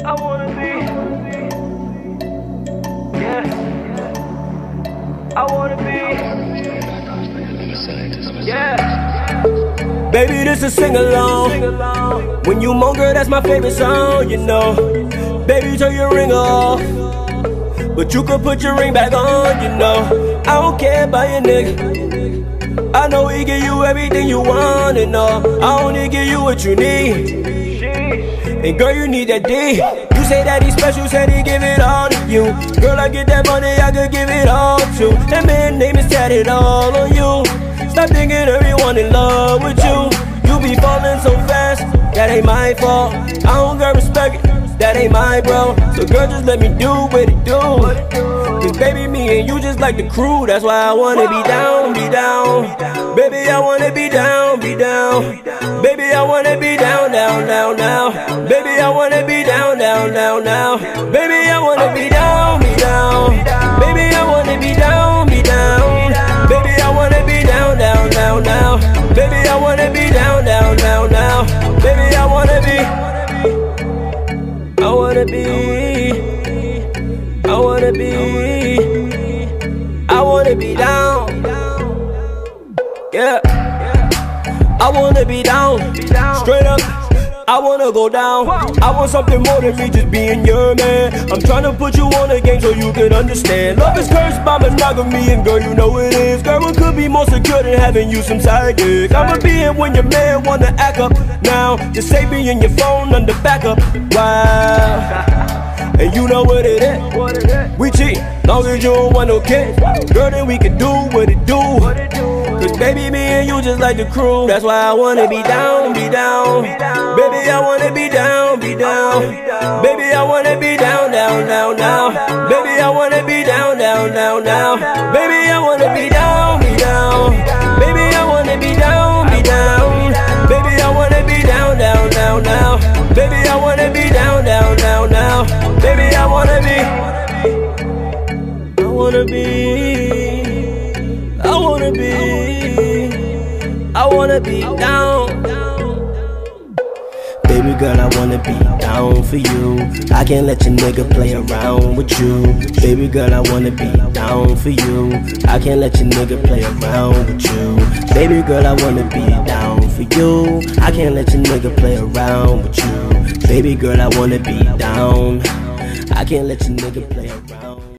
I wanna be, yeah. I wanna be, yeah. Baby, this is sing-along. When you moan, girl, that's my favorite song, you know. Baby, turn your ring off, but you can put your ring back on, you know. I don't care about your nigga, I know he give you everything you want and all. I only give you what you need, and girl, you need that D. You say that he's special, said he give it all to you. Girl, I get that money, I could give it all to. That man name is tatted all on you. Stop thinking everyone in love with you. You be falling so fast, that ain't my fault. I don't got respect, that ain't my bro. So girl, just let me do what it do. Cause baby, me and you just like the crew. That's why I wanna be down, be down. Baby, I wanna be down, be down. Baby, I wanna be down, down, down, now. Baby, I wanna be down, down, down, now. Baby, I wanna be down, be down. Baby, I wanna be down, be down. Baby, I wanna be down, down, down, now. Baby, I wanna be down, down, down, now. Baby, I wanna be, I wanna be, I wanna be, I wanna be down. Yeah, I wanna be down, straight up. I wanna go down. I want something more than me just being your man. I'm tryna put you on a game so you can understand. Love is cursed by monogamy, and girl, you know it is. Girl, it could be more secure than having you some side gigs. I'ma be in when your man wanna act up. Now, just save me in your phone under backup. Wow. And you know what it is. We cheat, long as you don't want no kids. Girl, then we can do what it do. Cause baby, me and you just like the crew. That's why I wanna be down, be down. Baby, I wanna be down, be down. Baby, I wanna be down, down, down, now. Baby, I wanna be down, down, down, now. Baby, I wanna be down, be down. Baby, I wanna be down, be down. Baby, I wanna be down, down, down, now. Baby, I wanna be down, down, down, now. Baby, I wanna be, I wanna be, I wanna be, I wanna be down. Baby girl, I wanna be down for you. I can't let your nigga play around with you. Baby girl, I wanna be down for you. I can't let your nigga play around with you. Baby girl, I wanna be down for you. I can't let your nigga play around with you. Baby girl, I wanna be down. I can't let your nigga play around.